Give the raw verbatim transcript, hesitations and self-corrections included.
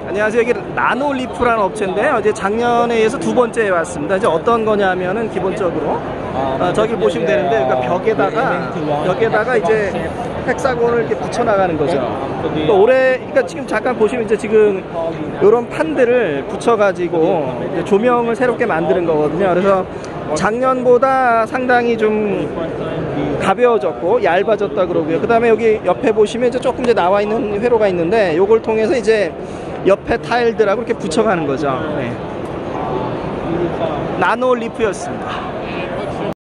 안녕하세요. 여기 나노리프라는 업체인데요. 이제 작년에 이어서 두 번째에 왔습니다. 이제 어떤 거냐면은 기본적으로 어, 저기 보시면 되는데, 그러니까 벽에다가 벽에다가 이제 헥사곤을 이렇게 붙여 나가는 거죠. 그러니까 올해, 그러니까 지금 잠깐 보시면 이제 지금 이런 판들을 붙여가지고 이제 조명을 새롭게 만드는 거거든요. 그래서 작년보다 상당히 좀 가벼워졌고 얇아졌다 그러고요. 그 다음에 여기 옆에 보시면 이제 조금 이제 나와 있는 회로가 있는데, 요걸 통해서 이제 옆에 타일들하고 이렇게 붙여가는 거죠. 네. 나노리프였습니다.